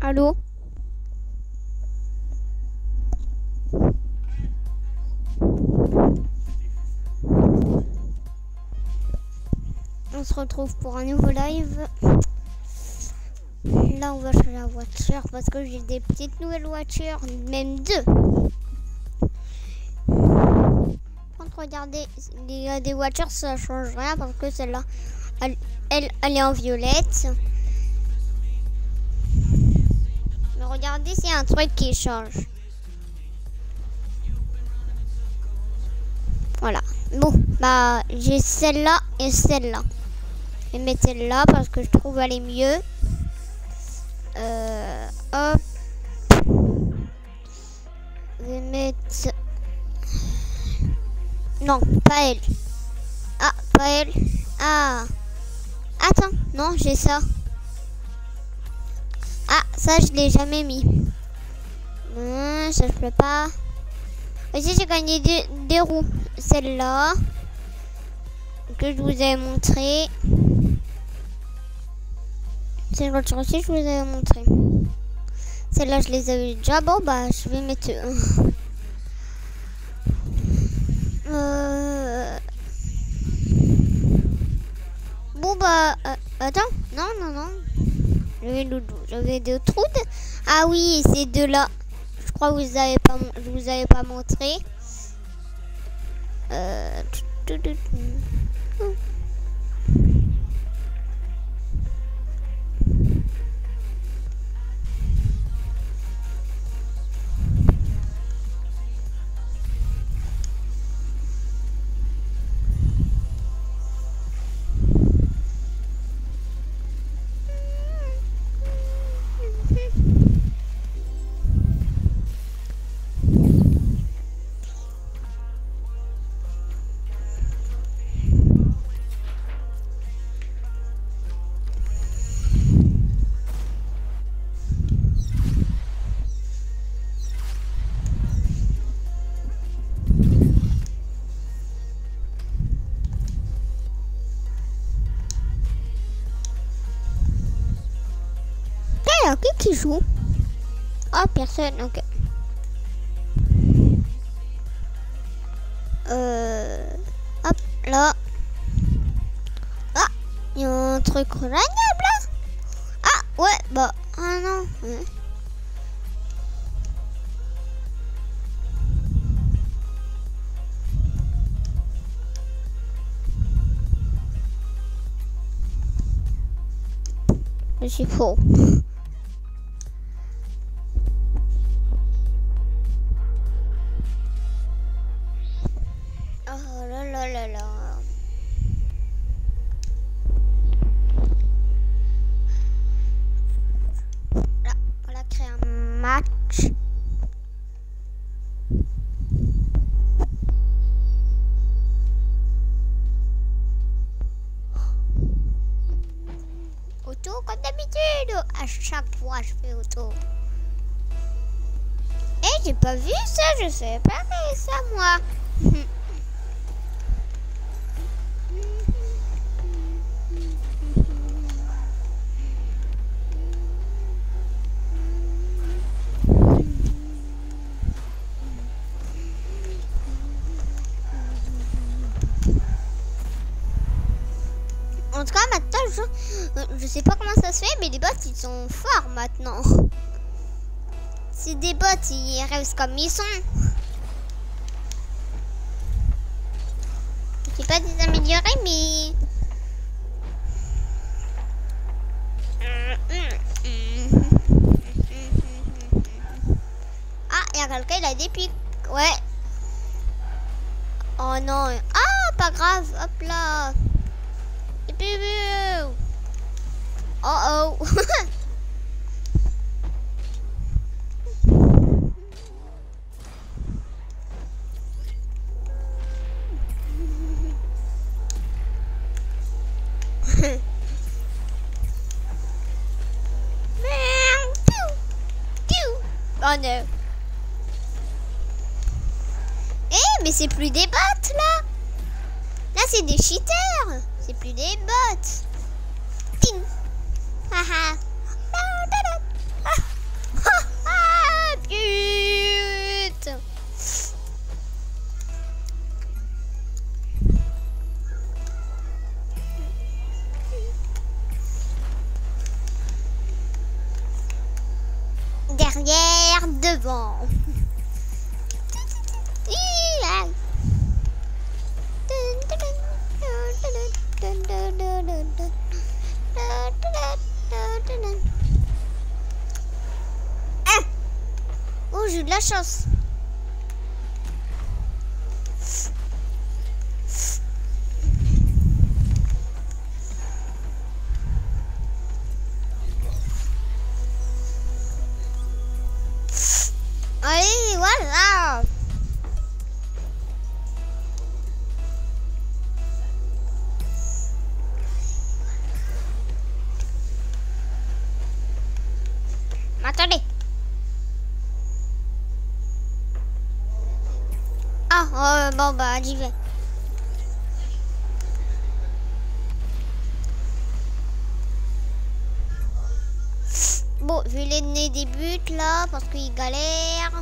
Allô? On se retrouve pour un nouveau live. Là, on va changer la voiture parce que j'ai des petites nouvelles voitures, même deux. Quand regardez, il y a des voitures, ça change rien parce que celle-là, elle est en violette. Mais regardez, c'est un truc qui change. Voilà. Bon, bah, j'ai celle-là et celle-là. Je vais mettre celle-là parce que je trouve elle est mieux. Hop. Je vais mettre... Non, pas elle. Ah, pas elle. Ah. Attends, non, j'ai ça. Ah, ça, je l'ai jamais mis. Ça, je peux pas. Aussi, j'ai gagné des roues. Celle-là, que je vous ai montré. Cette voiture aussi, je vous ai montré. Celle-là, je les avais déjà. Bon, bah, je vais mettre... Bon, bah... attends. Non. J'avais d'autres routes. Ah oui, ces deux-là. Je crois que je vous avais pas montré. Qui joue? Ah, personne, ok. Hop, là. Ah, il y a un truc regagnable là. Ah, ouais, bah, ah non. Ouais. Je suis faux. Auto comme d'habitude. À chaque fois je fais auto. Eh, j'ai pas vu ça, je savais pas faire ça moi. En tout cas, maintenant, je sais pas comment ça se fait, mais les bots, ils sont forts maintenant. Si des bots, ils restent comme ils sont. Je sais pas des améliorés, mais... Ah, il y a quelqu'un, il a des pics. Ouais. Oh non. Ah, pas grave. Hop là. Oh oh. Oh non. Eh, mais c'est plus des bots là. Là, c'est des cheaters. C'est plus des bots. Ting. Haha. vent. Oh, j'ai eu de la chance. Allez, voilà. Attendez. Ah, bon, bah, j'y vais. Bon, je vais les donner des buts là parce qu'ils galèrent.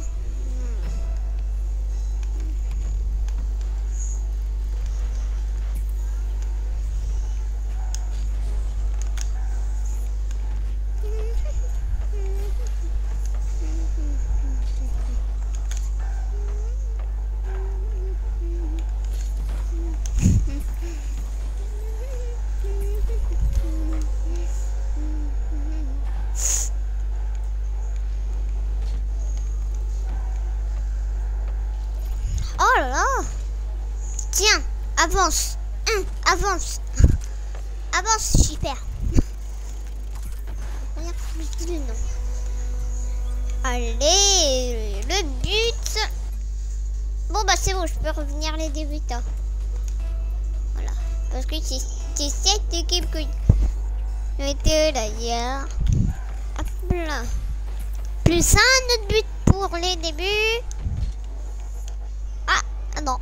Oh là là. Tiens, avance. Avance. Avance, super. Regarde, je dis le nom. Allez, le but. Bon, bah c'est bon, je peux revenir les débuts. Voilà. Parce que c'est cette équipe que j'étais d'ailleurs. Hop là. Plus un autre but pour les débuts. Ah non.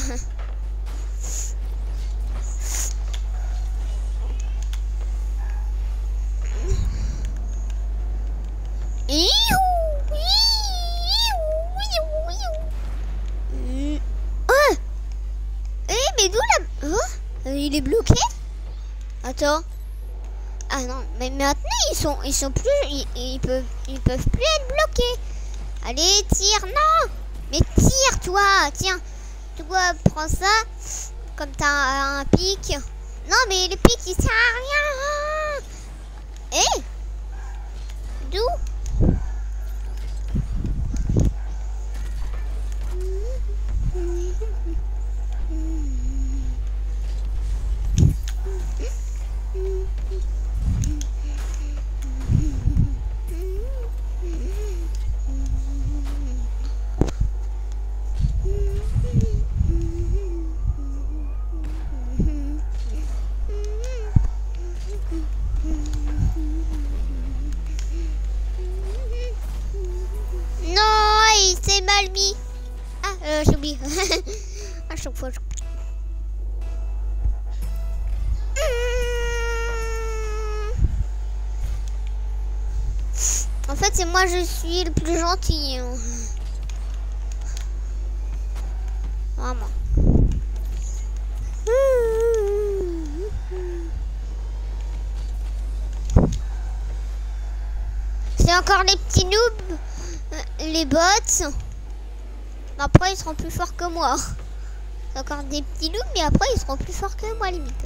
Mais d'où la... Oh, il est bloqué. Attends. Ah non, mais maintenant ils sont plus... Ils peuvent plus être bloqués. Allez, tire. Non. Mais tire, toi. Tiens. Toi, prends ça. Comme t'as un pic. Non, mais le pic, il sert à rien. Eh, d'où? Mal mis. Ah, j'oublie. À chaque fois. En fait, c'est moi, je suis le plus gentil. Vraiment. C'est encore les petits noobs, les bots. Après, ils seront plus forts que moi. C'est encore des petits loups, mais après, ils seront plus forts que moi, limite.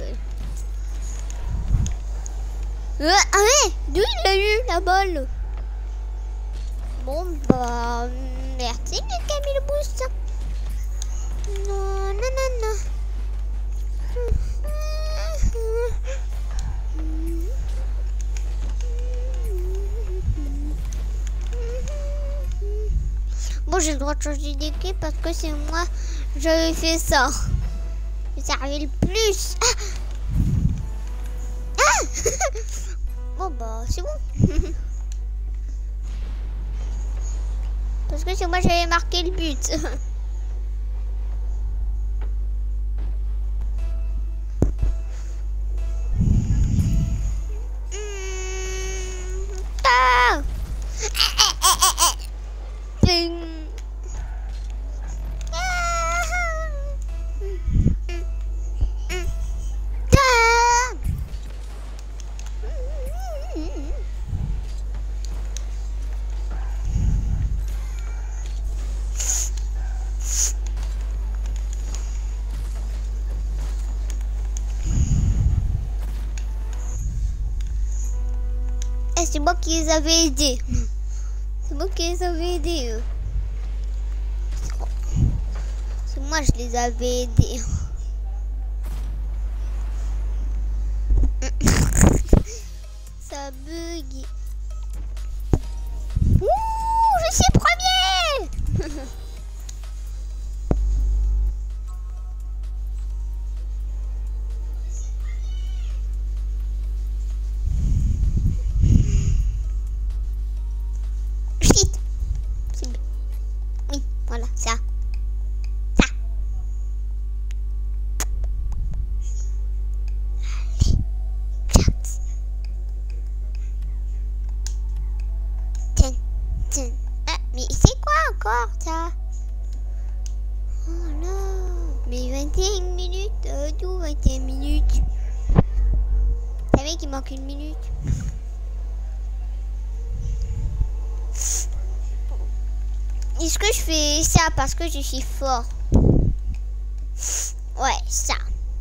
Ah ouais, d'où il a eu la balle? Bon, bah, merci, les Camille le boost. Non, non, non, non. Bon, j'ai le droit de changer d'équipe parce que c'est moi, j'avais fait ça. Ça arrive le plus. Bon, bah, c'est bon. Parce que c'est moi, j'avais marqué le but. c'est moi qui les avais aidés. C'est moi qui les avais aidés, eux. C'est moi, je les avais aidés. Ça bug. Ouh, je suis premier. Shit. Oui, voilà, ça. Ça. Allez, chat. Tiens, tiens. Ah, mais c'est quoi encore ça? Oh non. Mais 21 minutes, tout 21 minutes. Vous savez qu'il manque une minute? Est-ce que je fais ça parce que je suis fort? Ouais, ça.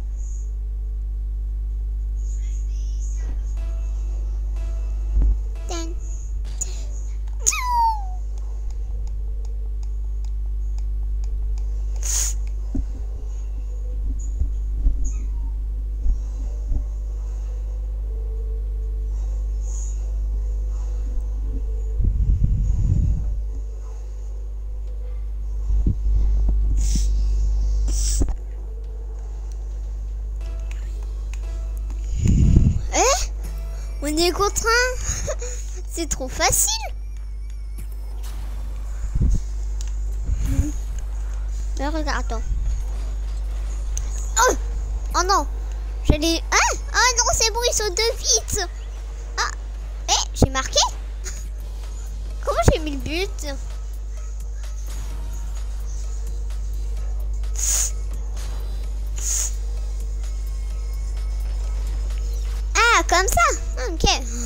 On est contre un. C'est trop facile. Mais regarde, attends. Oh, oh non. J'allais... Ah, ah non, c'est bon, ils sont deux vite. Ah, j'ai marqué. Comment j'ai mis le but? Ah, comme ça. Ok.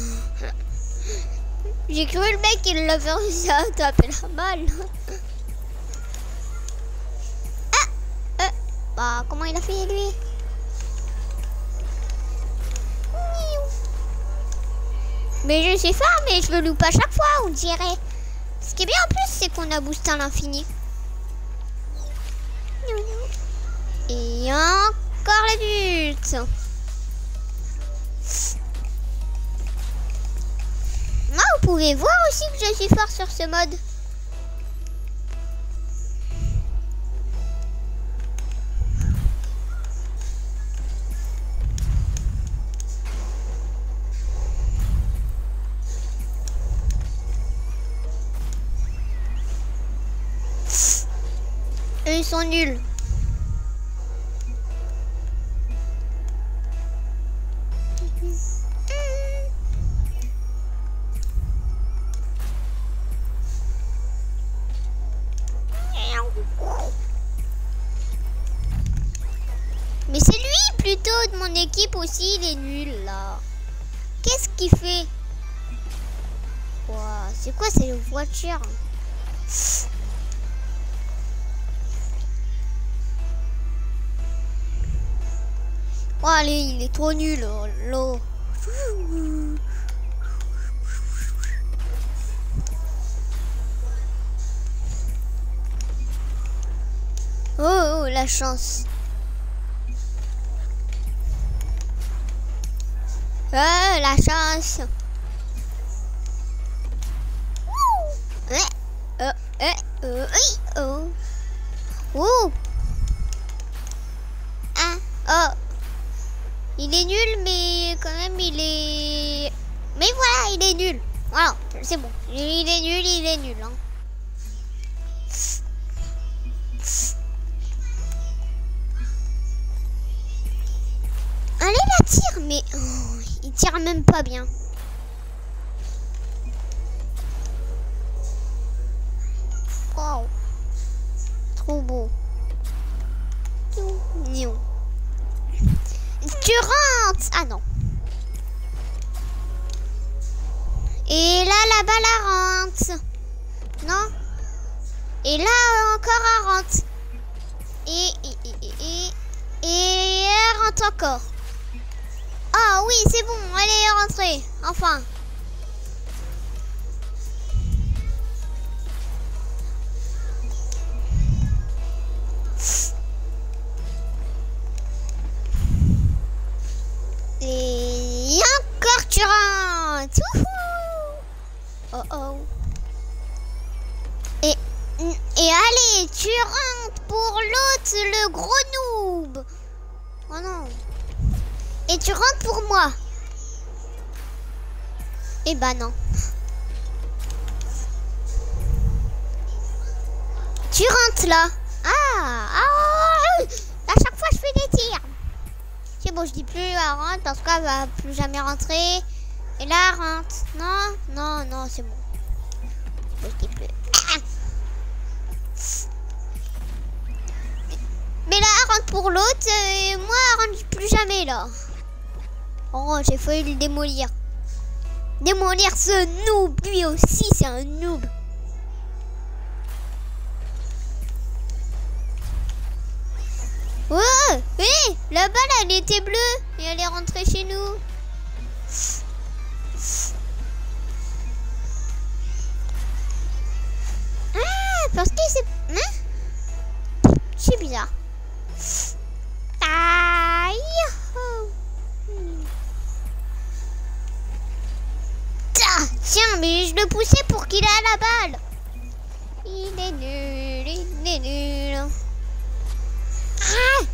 J'ai cru le mec il l'avait réussi à taper la balle. Ah, bah comment il a fait lui? Mais je suis fort, mais je le loupe à chaque fois, on dirait. Ce qui est bien en plus, c'est qu'on a boosté à l'infini. Et encore le but. Moi, vous pouvez voir aussi que je suis fort sur ce mode. Eux, ils sont nuls. Mais c'est lui plutôt de mon équipe aussi, il est nul là. Qu'est-ce qu'il fait? Wow, c'est quoi ces voitures? Oh allez, il est trop nul là. Oh, la chance. La chance. Oh. Ah, oh. Il est nul, mais quand même, il est... Mais voilà, il est nul. Voilà, c'est bon. Il est nul. Hein. Allez, la tire, mais... Oh, il tire même pas bien. Wow. Trop beau. Non. Tu rentres. Ah non. Et là, la balle elle rentre. Non. Et là, encore elle rentre. Et elle rentre encore. Ah oui, c'est bon, elle est rentrée. Enfin. Allez, tu rentres pour l'autre, le gros noob. Oh non. Et tu rentres pour moi. Eh ben non. Tu rentres là. À chaque fois je fais des tirs. C'est bon, je dis plus elle rentre parce qu'elle va plus jamais rentrer. Et là elle rentre. Non, c'est bon. Je dis plus. Mais là elle rentre pour l'autre et moi elle rentre plus jamais là. Oh, j'ai failli le démolir. Démolir ce noob, lui aussi c'est un noob. Oh, oui, la balle elle était bleue et elle est rentrée chez nous. Ah, parce que c'est... Hein? C'est bizarre. Aïe. Tiens, mais je le poussais pour qu'il ait la balle. Il est nul. Ah,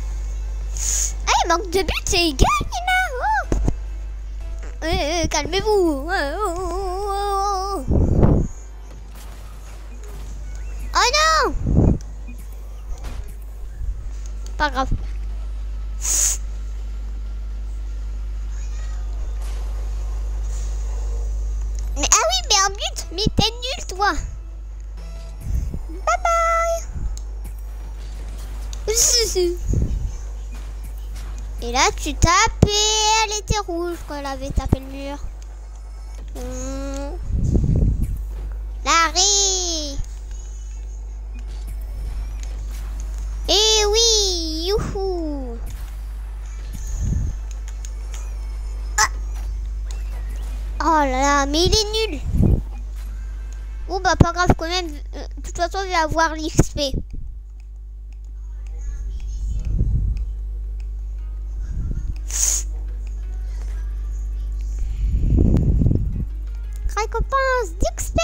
il manque de but, c'est égal, là. Oh. Calmez-vous. Oh non. Pas grave. Mais ah oui, mais un but. Mais t'es nul, toi. Bye bye. Et là tu tapes et elle était rouge quand elle avait tapé le mur. L'arrêt. Et oui, youhou. Oh là là, mais il est nul. Bon bah pas grave quand même. De toute façon je vais avoir l'XP. Récompense d'XP.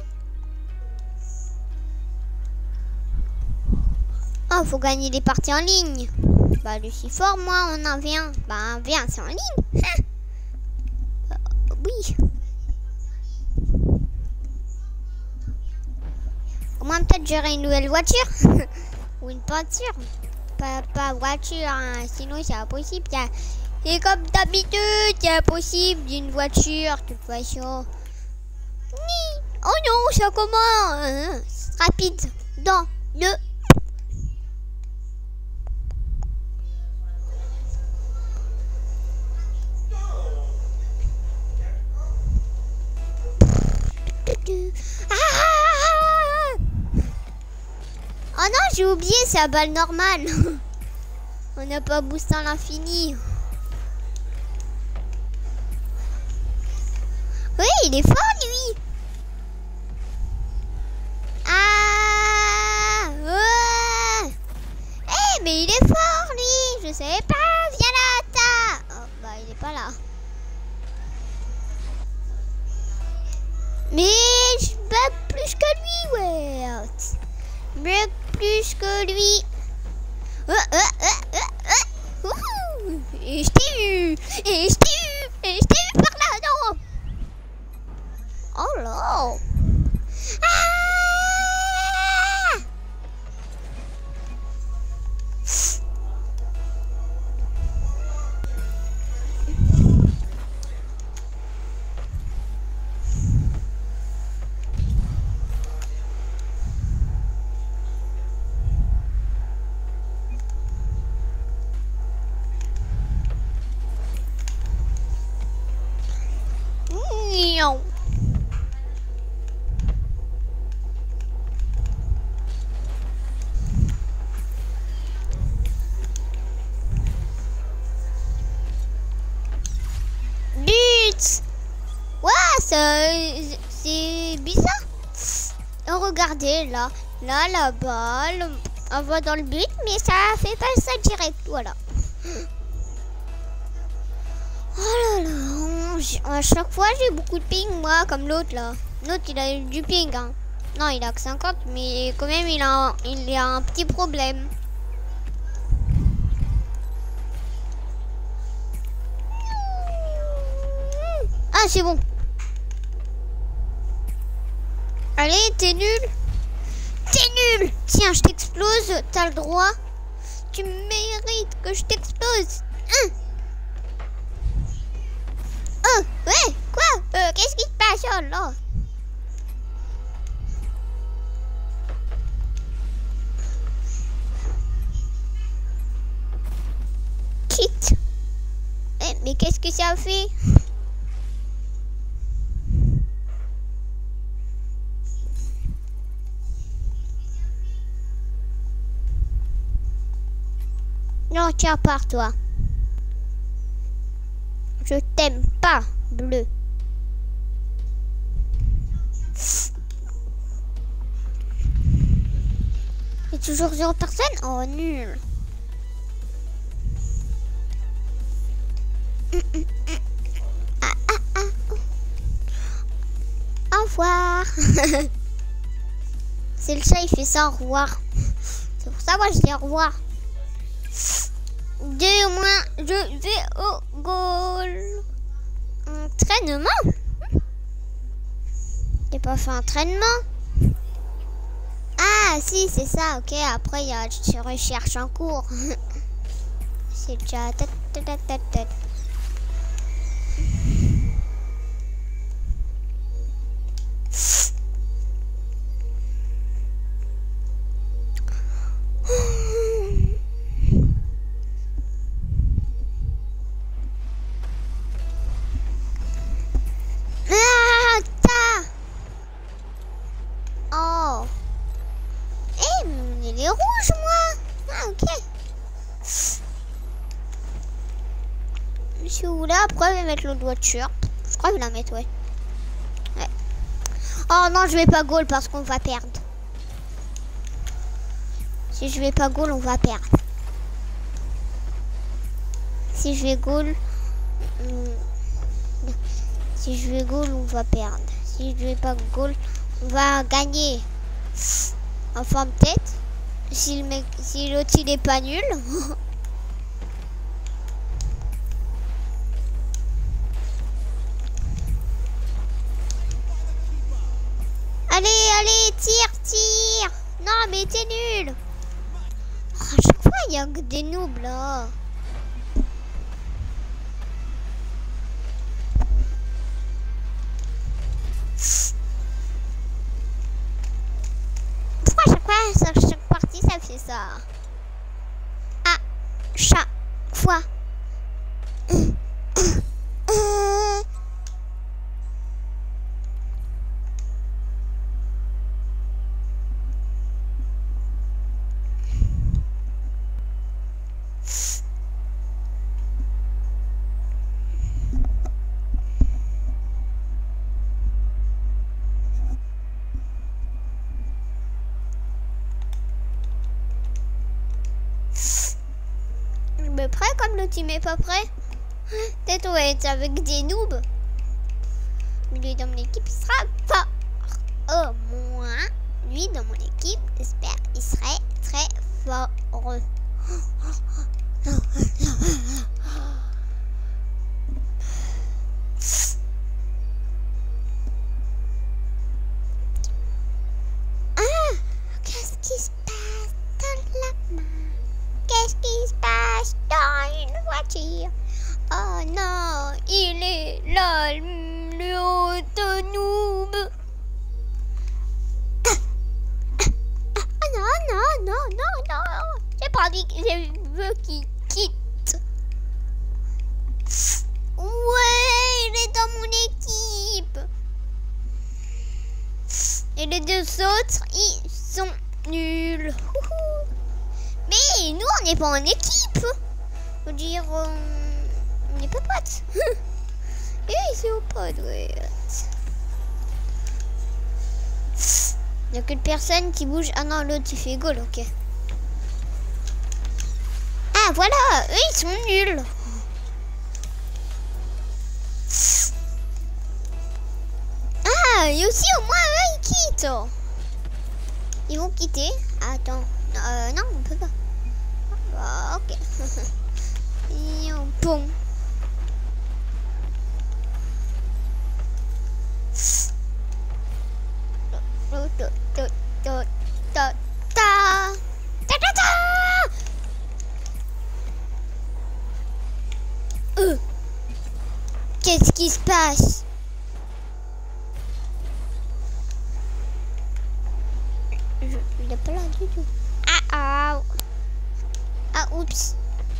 Oh, faut gagner des parties en ligne. Bah, Lucifer, moi, on en vient. Bah, viens, c'est en ligne. Oui. Au moins, peut-être j'aurai une nouvelle voiture. Ou une peinture. Pas voiture, hein. Sinon, c'est impossible. Et comme d'habitude, c'est impossible d'une voiture, de toute façon. Oh non, ça commence. Rapide. Dans le... Oh non, j'ai oublié, c'est à balle normale. On n'a pas boosté à l'infini. Oui, il est fort, lui. Ah, ouais. Eh, mais il est fort, lui. Je savais pas. Viens là, ta. Oh, bah, il est pas là. Mais je bats plus que lui, ouais. Je bats plus que lui. Et je t'ai eu. Et je t'ai eu. Et je t'ai eu par là, non. Oh là. Ah. Non. But. Ouais, c'est bizarre. Regardez là, la balle, on va dans le but, mais ça fait pas ça direct, voilà. Oh là là, à chaque fois j'ai beaucoup de ping, moi, comme l'autre là. L'autre il a eu du ping, hein. Non, il a que 50, mais quand même, il a un petit problème. Ah, c'est bon. Allez, t'es nul. T'es nul. Tiens, je t'explose. T'as le droit. Tu mérites que je t'explose. Oh, ouais, quoi? Qu'est-ce qui se passe? Oh là. Quitte. Mais qu'est-ce que ça fait? Non, tiens, pars toi. Je t'aime pas, bleu. Il y a toujours 0 personne? Oh, nul. Au revoir. C'est le chat, il fait ça, au revoir. C'est pour ça, moi, je dis au revoir. 2 moins, je vais au goal. Entraînement? J'ai pas fait entraînement. Ah, si, c'est ça, ok. Après, il y a recherche en cours. C'est déjà... Il est rouge, moi. Ah, ok. Je suis où là? Après, je vais mettre l'autre voiture. Je crois que je vais la mettre, ouais. Oh non, je vais pas goal parce qu'on va perdre. Si je vais pas goal, on va perdre. Si je vais goal... Si je vais goal, on va perdre. Si je vais pas goal, on va gagner. Enfin, peut-être. Si l'autre il est pas nul. Allez, tire. Non, mais t'es nul. Oh, à chaque fois, il y a des noobs là. Pourquoi chaque partie ça fait ça? À chaque fois. Mais prêt comme le team est pas prêt? Peut-être on va être avec des noobs. Mais lui dans mon équipe il sera fort. Au moins, lui dans mon équipe, j'espère, il serait très fort. Ah, qu'est-ce qui se passe dans la main? Qu'est-ce qui se passe dans une voiture? Oh non, il est là, le haut noob. Oh non. J'ai pas dit que je veux qu'il quitte. Ouais, il est dans mon équipe. Et les deux autres, ils sont nuls. Mais nous, on n'est pas en équipe. Faut dire, on n'est pas potes. Et ils sont potes, ouais. Il n'y a que de personne qui bouge. Ah non, l'autre, il fait goal, ok. Ah, voilà, eux, ils sont nuls. Ah, et aussi, au moins, eux, ils quittent. Ils vont quitter. Attends. Non, on peut pas. Ah, ok. Bon. Qu'est-ce qui se passe? Il est pas là du tout. Ah, oups.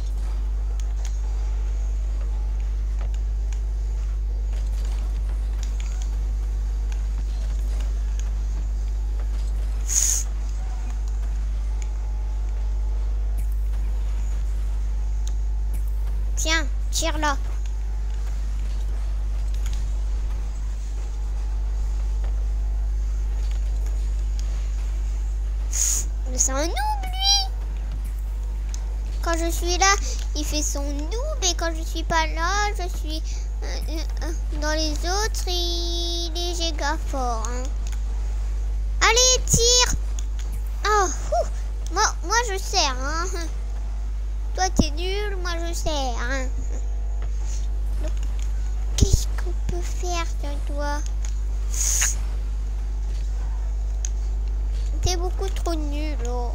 Tiens, tire là. Mais c'est un noob lui. Quand je suis là, il fait son noob et quand je suis pas là, je suis dans les autres, il est giga fort. Hein. Allez, tire. Oh, moi je sers. Hein. Toi t'es nul, moi je sers. Hein. Qu'est-ce qu'on peut faire sur toi? T'es beaucoup trop nul. Oh.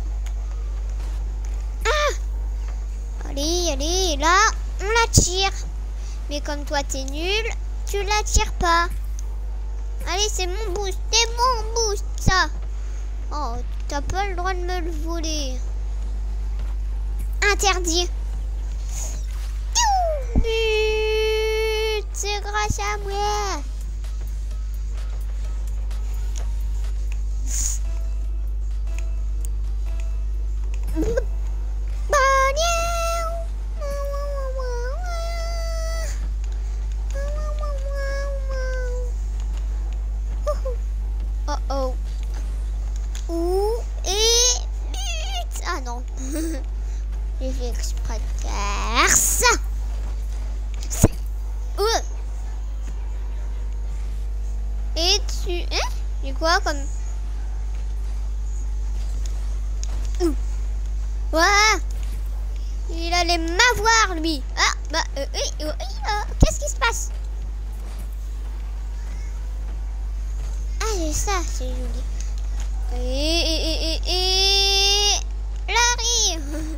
Ah! Allez, là, on la tire. Mais comme toi t'es nul, tu la tires pas. Allez, c'est mon boost, ça. Oh, t'as pas le droit de me le voler. Interdit. But, c'est grâce à moi. Oh. Et but. Ah non. J'ai fait exprès de faire ça. Et tu... Hein? C'est quoi comme... Ouais. Il allait m'avoir lui. Ah, bah, qu'est-ce qui se passe? Ah, c'est ça, c'est joli. Et... Larry.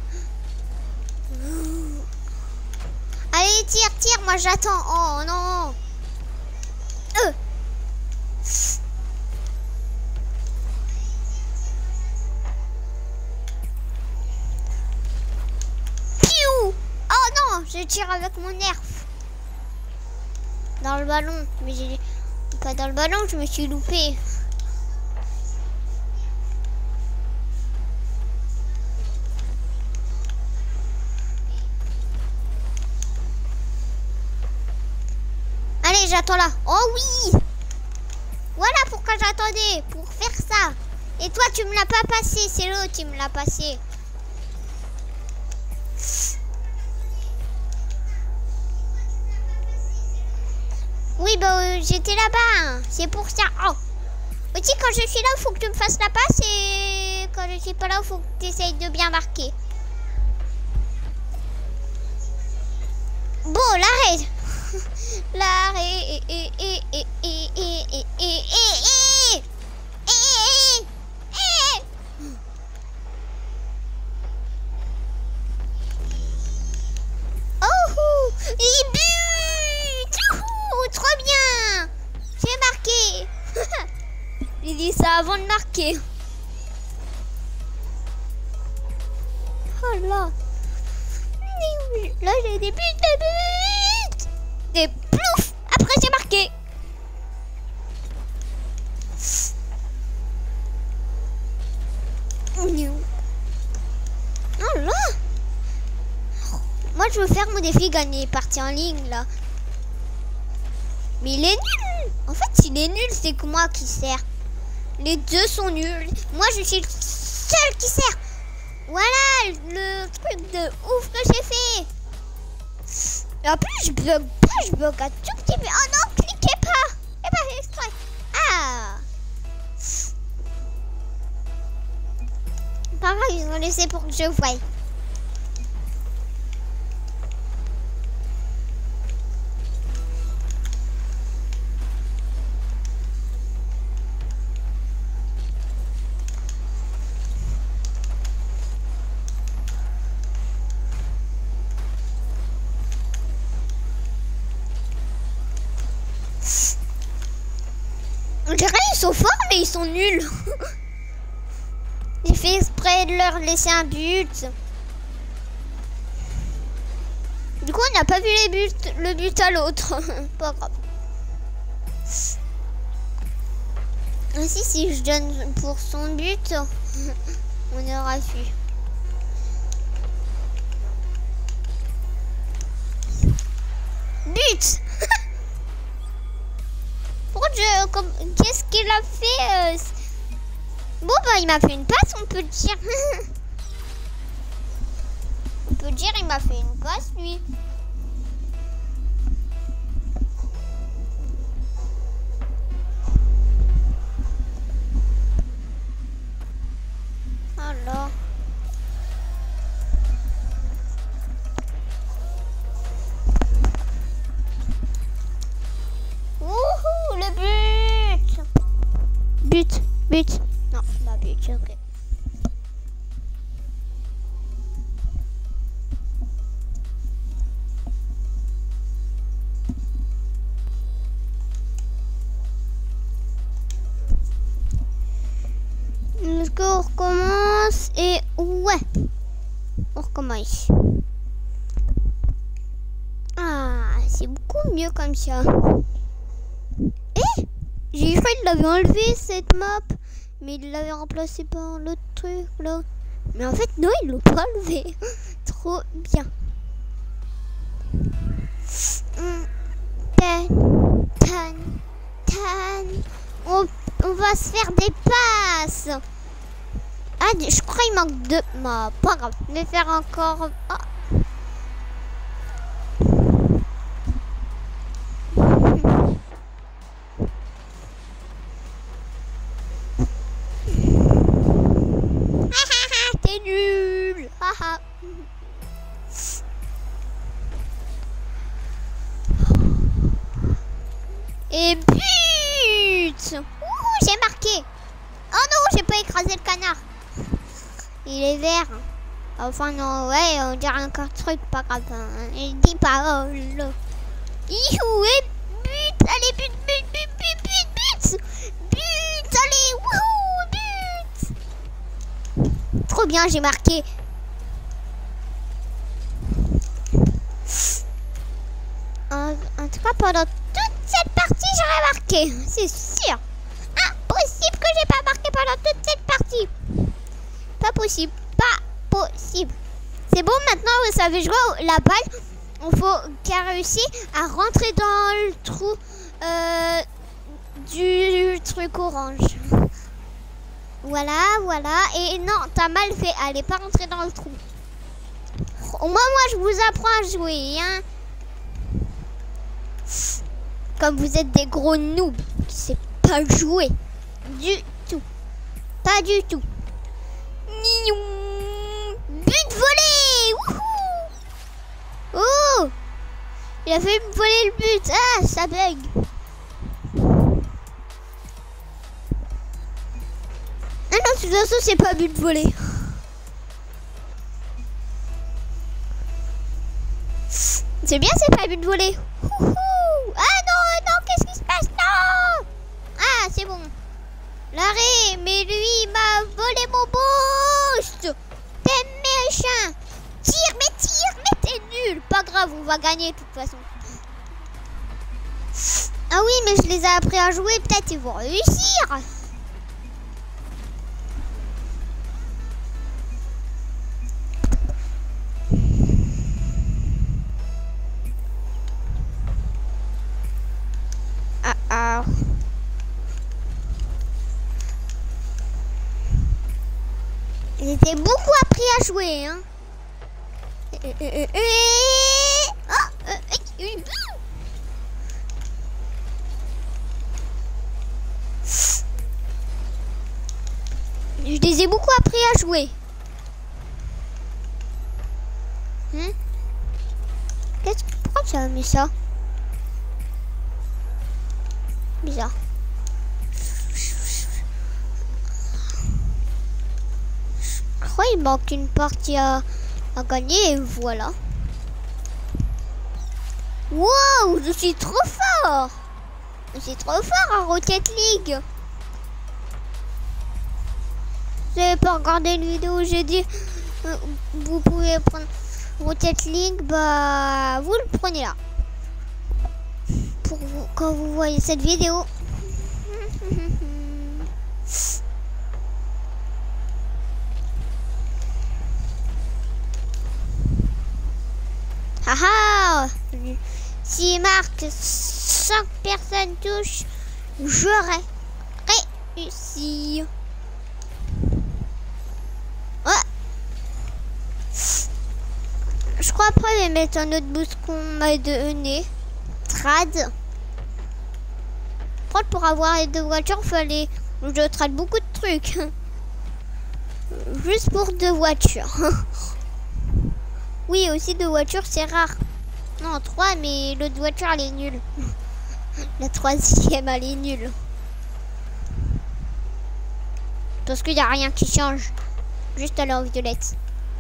Allez, tire, moi j'attends. Oh non. Piou. Oh non, je tire avec mon nerf. Dans le ballon. Mais j'ai pas dans le ballon, je me suis loupé. Allez, j'attends là. Oh oui. Voilà pourquoi j'attendais. Pour faire ça. Et toi, tu me l'as pas passé. C'est l'autre qui me l'a passé. Oui, bah j'étais là-bas. C'est pour ça. Oh. Aussi, quand je suis là, il faut que tu me fasses la passe. Et quand je suis pas là, il faut que tu essayes de bien marquer. Bon, l'arrête. L'arrêt. Oh, il bute. Trop bien. J'ai marqué. J'ai dit ça avant de marquer. Oh là. Là, j'ai des buts. Et plouf, après j'ai marqué. Oh là. Moi je veux faire mon défi gagner partie en ligne là. Mais il est nul. En fait s'il est nul c'est que moi qui sers. Les deux sont nuls. Moi je suis le seul qui sert. Voilà le truc de ouf que j'ai fait. Et en plus je bloque pas, je bloque un tout petit peu. Oh non, cliquez pas. Et pas fait exprès. Ah. Pas grave, ils ont laissé pour que je voie. On dirait qu'ils sont forts, mais ils sont nuls. J'ai fait exprès de leur laisser un but. Du coup, on n'a pas vu le but à l'autre. Pas grave. Ainsi, si je donne pour son but, on aura su. But. Qu'est-ce qu'il a fait Bon, bah, il m'a fait une passe, on peut dire. On peut dire, il m'a fait une passe, lui. Alors. Wouhou, le but. But. Non, pas but, ok. Est-ce qu'on recommence? Et ouais, on recommence. Ah, c'est beaucoup mieux comme ça. Eh, j'ai cru qu'il l'avait enlevé cette map, mais il l'avait remplacé par l'autre truc là. Mais en fait non, il l'a pas enlevé. Trop bien. On va se faire des passes. Ah, je crois qu'il manque deux. Bah, pas grave. Je vais faire encore. Ah. T'es nul. Et but. Ouh, j'ai marqué. Oh non, j'ai pas écrasé le canard. Il est vert. Enfin non, ouais, on dirait encore truc, pas grave. Il dit paroles. Youhou, et but. Allez, but. But, allez, wouhou, but. Trop bien, j'ai marqué. En tout cas, pendant toute cette partie, j'aurais marqué. C'est sûr. Impossible que j'ai pas marqué pendant toute cette partie. Pas possible. C'est bon, maintenant, vous savez jouer la balle. Il faut qu'elle réussisse à rentrer dans le trou du truc orange. Voilà. Et non, t'as mal fait. Elle n'est pas rentrée dans le trou. Au moins, moi, je vous apprends à jouer. Hein. Comme vous êtes des gros noobs qui ne savent pas jouer. Du tout. Pas du tout. But volé. Wouhou. Oh, il a fait me voler le but. Ah, ça bug. Ah non, de toute façon, c'est pas but volé. C'est bien, c'est pas but volé. Ah non, qu'est-ce qui se passe? Non. Ah, c'est bon. L'arrêt, mais lui, il m'a volé mon boost. T'es méchant. Tire, mais t'es nul. Pas grave, on va gagner de toute façon. Ah oui, mais je les ai appris à jouer. Peut-être ils vont réussir. Ah. Ils étaient beaucoup appris à jouer, hein. Je les ai beaucoup appris à jouer. Pourquoi tu as mis ça? Bizarre. Je crois qu'il manque une partie à gagner et voilà. Wow, je suis trop fort! Je suis trop fort à Rocket League! Vous n'avez pas regardé une vidéo où j'ai dit vous pouvez prendre Rocket League, bah vous le prenez là. Pour vous, quand vous voyez cette vidéo. Haha! Si marque 5 personnes touchent, j'aurais réussi. Ouais. Je crois après je vais mettre un autre boost qu'on m'a donné. Trad. Pour avoir les 2 voitures, fallait je trade beaucoup de trucs. Juste pour 2 voitures. Oui, aussi 2 voitures, c'est rare. Non, 3, mais l'autre voiture, elle est nulle. La 3e, elle est nulle. Parce qu'il n'y a rien qui change. Juste à l'heure violette.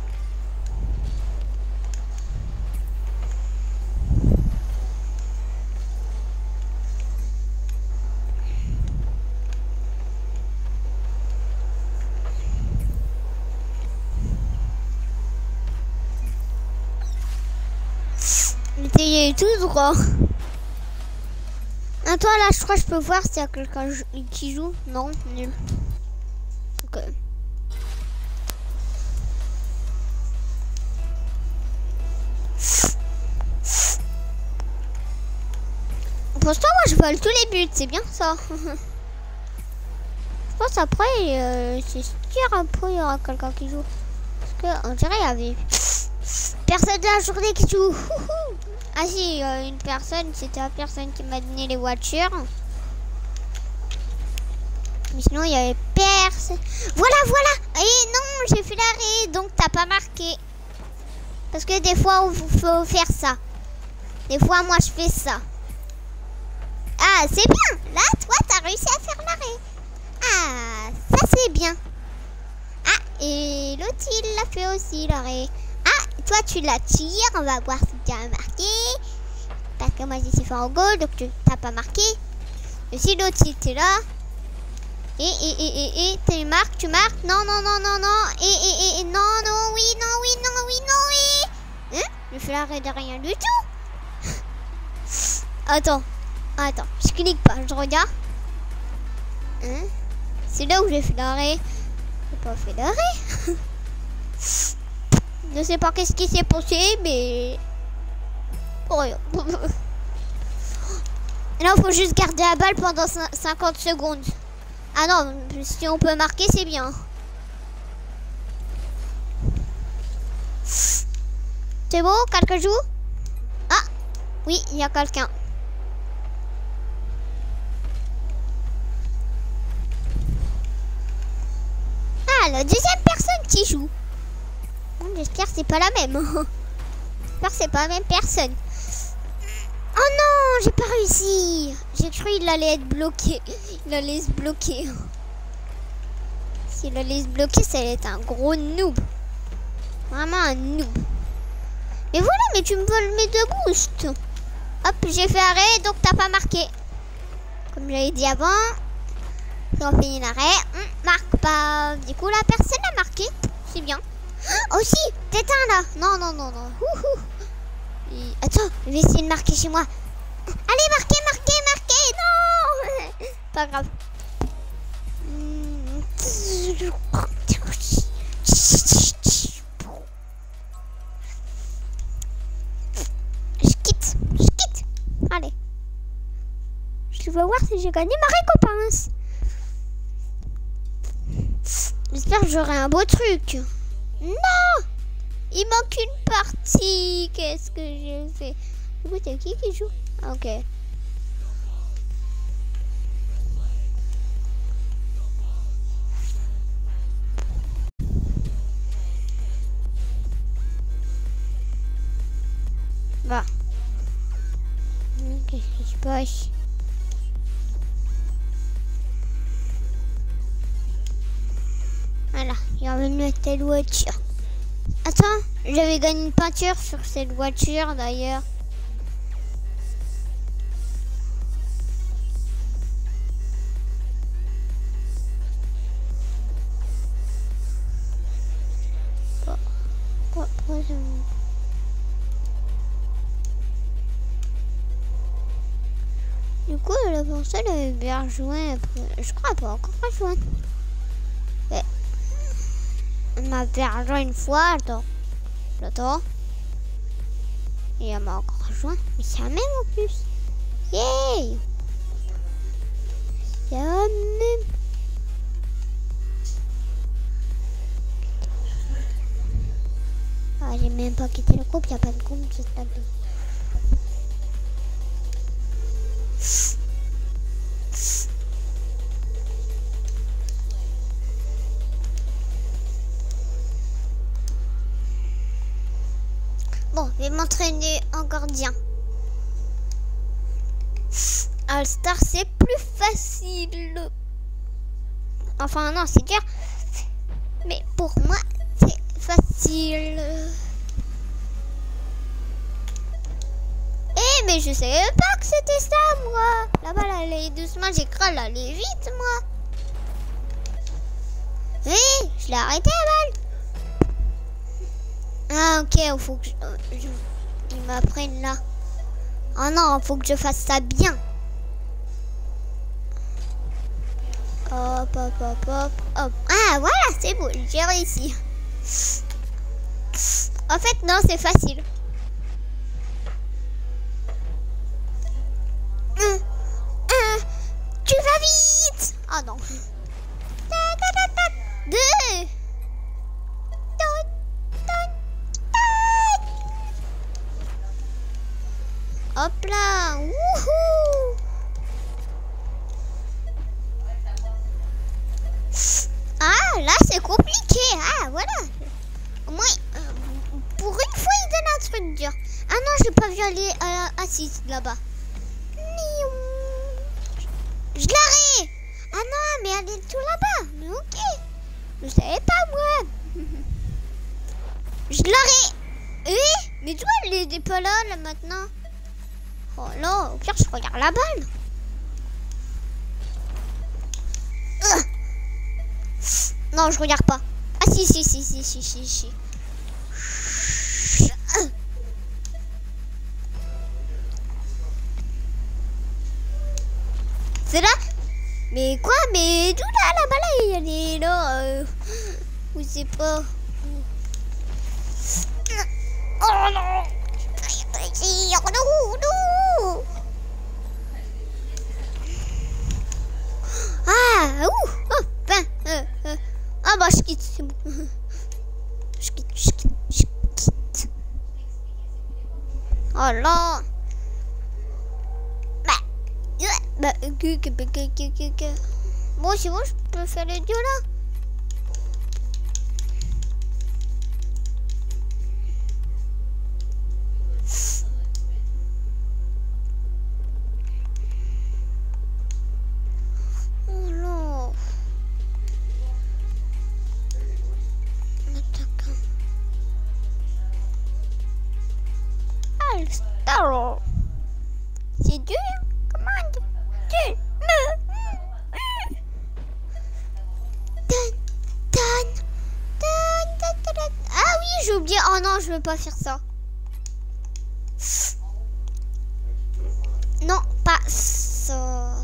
Essayez tout droit. Ah, toi là, je crois que je peux voir s'il y a quelqu'un qui joue. Non, nul. Ok. Pour l'instant, moi je vole tous les buts, c'est bien ça. Je pense après, c'est sûr, après il y aura quelqu'un qui joue. Parce qu'on dirait il y avait personne de la journée qui joue. Ah si, une personne, c'était la personne qui m'a donné les voitures. Mais sinon, il y avait personne. Voilà, voilà. Et non, j'ai fait l'arrêt, donc t'as pas marqué. Parce que des fois, il faut faire ça. Des fois, moi, je fais ça. Ah, c'est bien. Là, toi, t'as réussi à faire l'arrêt. Ah, ça, c'est bien. Ah, et l'autre, il l'a fait aussi, l'arrêt. Ah, toi, tu la tires. On va voir si tu as marqué. Parce que moi, j'ai fait en goal, donc tu n'as pas marqué. Et si l'autre, il était là. Et tu marques, non, non, non, non, non, non, non, oui, non, oui, non, oui, non, oui. Hein? Je fais l'arrêt de rien du tout. Attends, je clique pas, je regarde. Hein? C'est là où j'ai fait l'arrêt. J'ai pas fait l'arrêt. Je sais pas qu'est-ce qui s'est passé, mais... Oh, rien. Là, il faut juste garder la balle pendant 50 secondes. Ah non, si on peut marquer, c'est bien. C'est bon, quelqu'un joue? Ah, oui, il y a quelqu'un. Ah, la deuxième personne qui joue. Bon, j'espère que c'est pas la même. J'espère que c'est pas la même personne. Oh non, j'ai pas réussi. J'ai cru qu'il allait être bloqué. Il allait se bloquer. S'il allait se bloquer, ça allait être un gros noob. Vraiment un noob. Mais voilà, mais tu me voles mes 2 boosts. Hop, j'ai fait arrêt, donc t'as pas marqué. Comme j'avais dit avant. Si on finit l'arrêt, marque pas. Du coup, la personne a marqué. C'est bien. Oh si, t'éteins là. Non, non, non, non. Attends, je vais essayer de marquer chez moi. Allez, marquez, non. Pas grave. Je quitte. Allez. Je vais voir si j'ai gagné ma récompense. J'espère que j'aurai un beau truc. Non! Il manque une partie. Qu'est-ce que j'ai fait? Du coup, c'est qui joue? Ok. Bah. Qu'est-ce qui se passe? Voilà, il va me mettre telle voiture. Attends, j'avais gagné une peinture sur cette voiture d'ailleurs. Du coup, la personne avait bien rejoint. Je crois pas encore rejoint. Ouais. Elle m'a bien rejoint une fois. Attends. Et elle m'a encore rejoint. Mais c'est la même en plus. Yay! C'est la même. Ah, j'ai même pas quitté le groupe. Il n'y a pas de groupe. C'est pas bien. Bon, je vais m'entraîner en gardien. All-Star, c'est plus facile. Enfin, non, c'est dur. Mais pour moi, c'est facile. Eh, mais je savais pas que c'était ça, moi. Là-bas, elle allait doucement. J'ai cru qu'elle allait vite, moi. Eh, je l'ai arrêté, la balle. Ah, ok, il faut que il m'apprenne là. Oh non, il faut que je fasse ça bien. Hop, hop, hop, hop, hop. Ah, voilà, c'est bon, j'ai réussi. En fait, non, c'est facile. Tu vas vite. Ah non. Deux. Hop là. Wouhou. Ah, là, c'est compliqué. Ah, voilà. Au moins, pour une fois, il donne un truc dur. Ah non, je n'ai pas vu aller à la assise là-bas. Je l'aurai. Ah non, mais elle est tout là-bas. Mais ok. Je savais pas, moi. Je l'aurai. Eh, mais toi, elle est pas là maintenant. Oh là, au pire, je regarde la balle. Non, je regarde pas. Ah si. C'est là? Mais quoi? Mais d'où là, la balle, elle est là. Ou c'est pas. Oh non! Non! Ah, ouh! Oh, ben, ah bah je quitte, c'est bon. Je quitte. Oh là! Bon, c'est bon, je peux faire le duo là. Oh là! All-Star. C'est dur. Comment tu me... Ah oui, j'ai oublié. Oh non, je veux pas faire ça. Non, pas ça.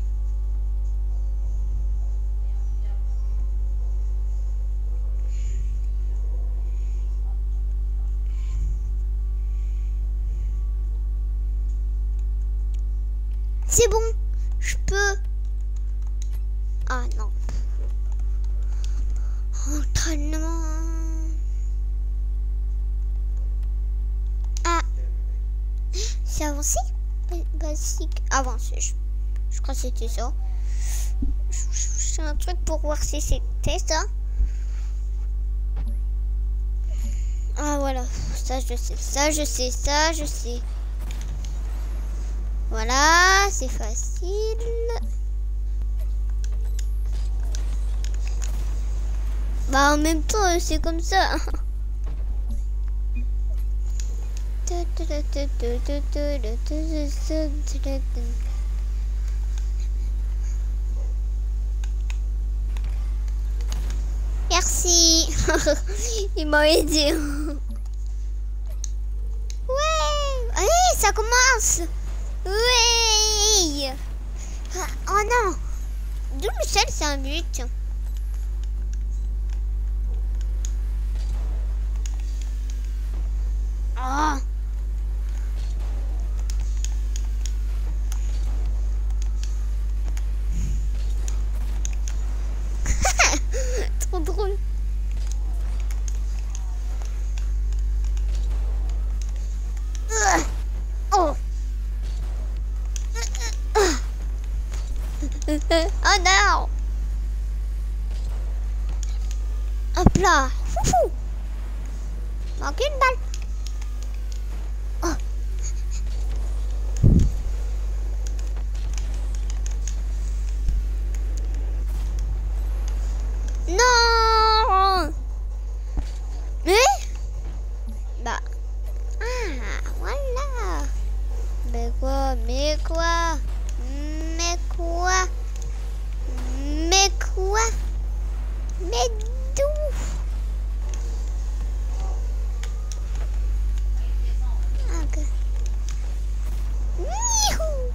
C'est bon, je peux. Ah non. Entraînement. Ah. C'est avancé? Basique. Avancé. Je crois que c'était ça. C'est un truc pour voir si c'était ça. Ah voilà, ça je sais, ça je sais, ça je sais. Voilà, c'est facile. Bah en même temps, c'est comme ça. Merci. Il m'a aidé. Ouais. Allez, ça commence. Oui. Oh non. D'où Michel, c'est un but. Oh. Trop drôle. Oh. Oh non. Hop là. Foufou. Manque une balle. Oh. Non. Bah. Ah, voilà. Mais quoi? Mais quoi? Mais quoi? Mais quoi? Mais d'où? Ok. Youhou.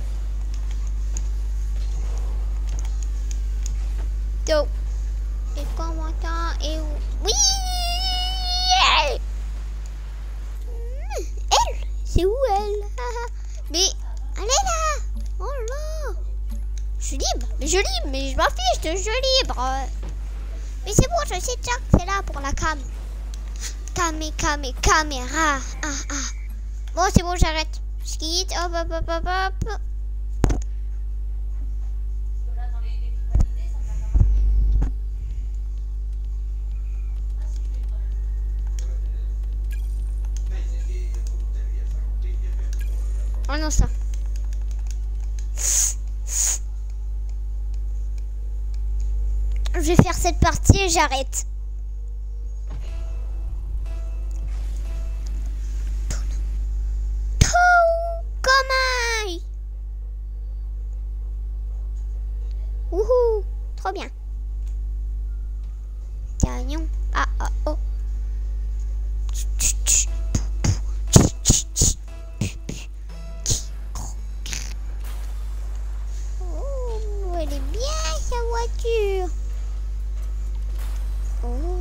Donc, et comment ça? Et où? Oui! Elle? C'est où elle? Mais, elle est là! Oh là! Je suis libre, mais je libre, mais je m'en fiche de je libre. Mais c'est bon, je sais déjà que c'est là pour la cam. Caméra. Ah. Bon, c'est bon, j'arrête. Je quitte. Hop. Oh non, ça. Je vais faire cette partie et j'arrête. Wouhou, trop bien. Gagnon. Oh. Oh, elle est bien sa voiture. Oh.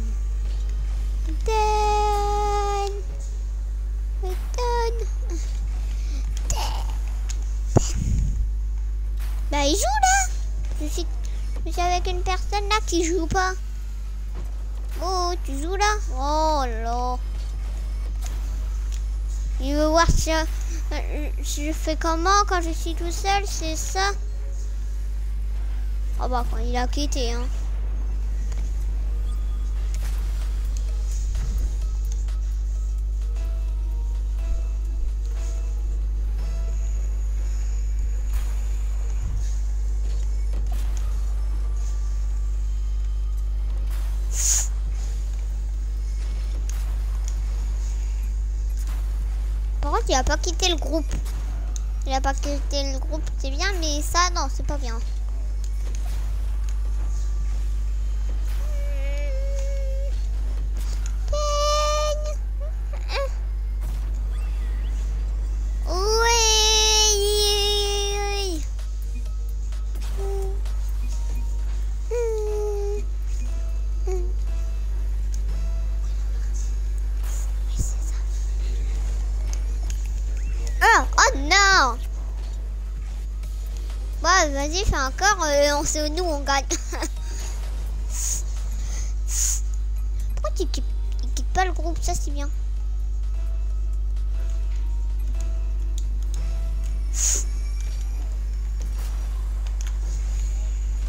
Bah il joue là. Je suis avec une personne là qui joue pas. Oh, tu joues là? Oh là. Il veut voir si je fais comment quand je suis tout seul, c'est ça? Oh bah quand il a quitté hein. Par contre, il a pas quitté le groupe. Il a pas quitté le groupe, c'est bien, mais ça, non, c'est pas bien. Oh non! Bah vas-y, fais encore, nous on gagne. Pourquoi il quitte pas le groupe? Ça c'est bien.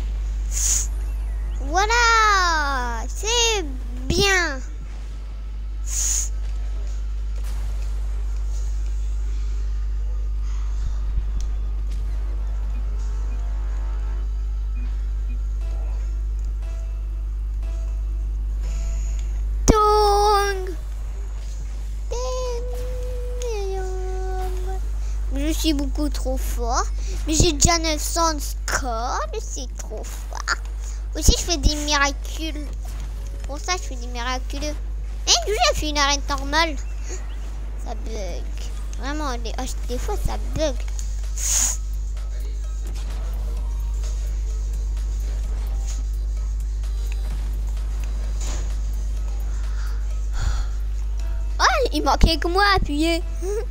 Voilà, c'est bien. suis beaucoup trop fort. Mais j'ai déjà 900 scores. C'est trop fort. Aussi, je fais des miracles. Pour ça, je fais des miracles. Et du coup, j'ai fait une arène normale. Ça bug. Vraiment, des fois, ça bug. Oh, il manquait que moi à appuyer.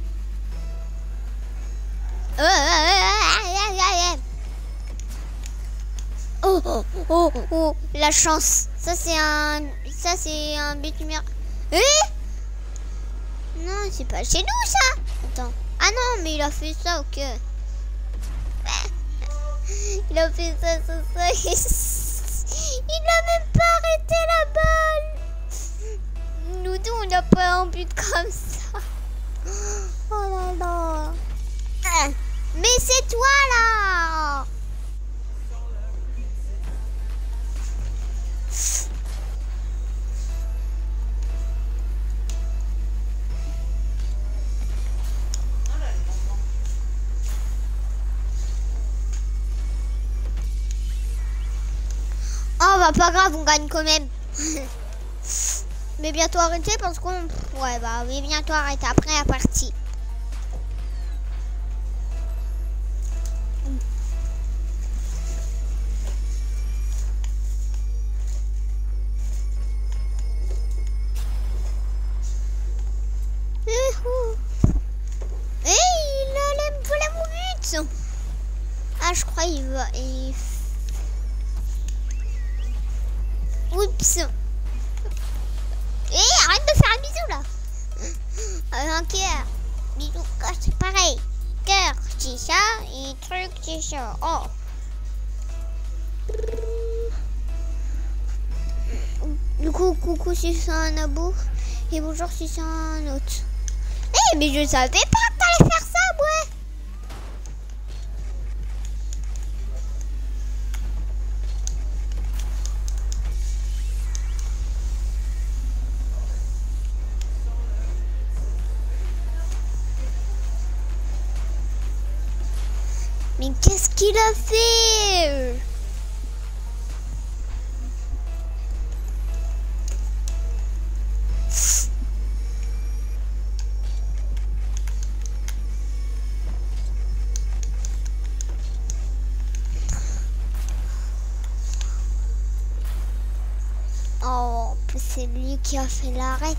Oh, oh, oh, oh, la chance. Ça c'est un but numéro. Non, c'est pas chez nous ça. Attends. Ah non, mais il a fait ça, ok. Il a fait ça. Il n'a même pas arrêté la balle. Nous deux, on n'a pas un but comme ça. Oh là là. Mais c'est toi là. Oh bah pas grave, on gagne quand même. Mais bientôt arrêter parce qu'on... Ouais bah oui, bientôt arrêter après la partie. Il allait me voler mon but. Ah je crois il va... Oups. Arrête de faire un bisou là. Un cœur. Bisou, c'est pareil. Cœur, c'est ça. Et truc, c'est ça. Oh. Du coup, coucou si c'est un abo. Et bonjour si c'est un autre. Mais je savais pas que t'allais faire ça, ouais. Mais qu'est-ce qu'il a fait? Oh, c'est lui qui a fait l'arrêt.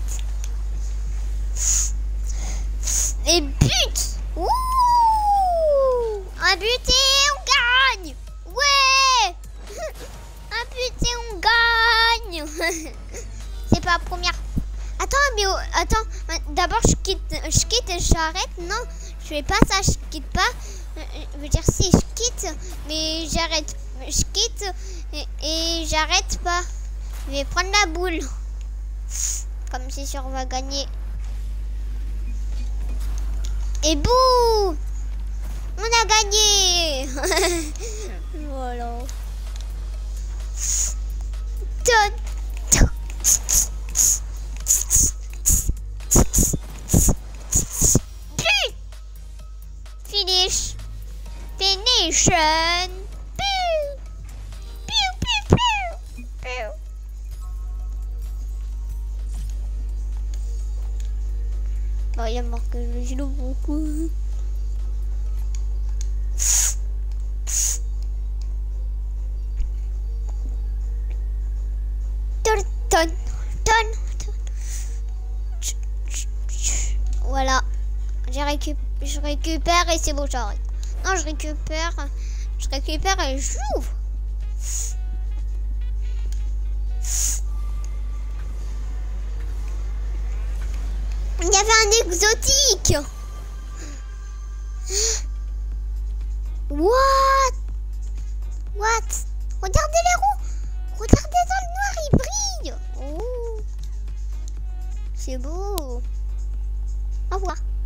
Et but! Ouh! Un but et on gagne! Ouais! Un but et on gagne! C'est pas la première. Attends, mais attends, d'abord je quitte et j'arrête. Non, je fais pas ça, je quitte pas. Je veux dire si je quitte, mais j'arrête. Je quitte et j'arrête pas. Je vais prendre la boule. Comme c'est sûr on va gagner. Et bouh! On a gagné. Voilà. Finish. Finition. Bon, il a marqué le genou beaucoup. Voilà, je récupère et c'est bon, j'arrête. Non, je récupère et j'ouvre. Il y avait un exotique. What? Regardez les roues. Regardez dans le noir, il brille. Oh. C'est beau. Au revoir.